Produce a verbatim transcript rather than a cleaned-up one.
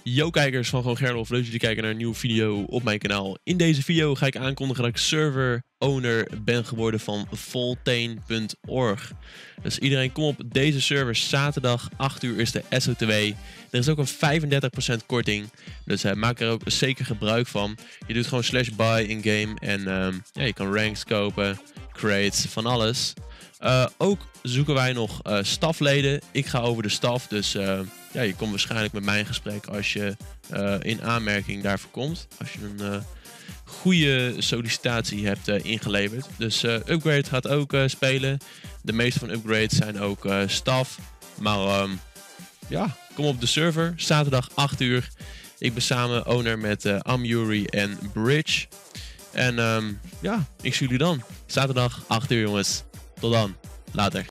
Yo kijkers van Gewoon Gerlof, leuk dat jullie kijken naar een nieuwe video op mijn kanaal. In deze video ga ik aankondigen dat ik server owner ben geworden van Voltane punt org. Dus iedereen kom op deze server, zaterdag acht uur is de S O T W. Er is ook een vijfendertig procent korting, dus uh, maak er ook zeker gebruik van. Je doet gewoon slash buy in game en um, ja, je kan ranks kopen, crates, van alles. Uh, ook zoeken wij nog uh, stafleden. Ik ga over de staf, dus uh, ja, je komt waarschijnlijk met mij in gesprek als je uh, in aanmerking daarvoor komt. Als je een uh, goede sollicitatie hebt uh, ingeleverd. Dus uh, Upgrade gaat ook uh, spelen. De meeste van Upgrade zijn ook uh, staf. Maar um, ja, kom op de server. Zaterdag acht uur. Ik ben samen owner met uh, Amuri en Bridge. En um, ja, ik zie jullie dan. Zaterdag acht uur jongens. Tot dan. Later.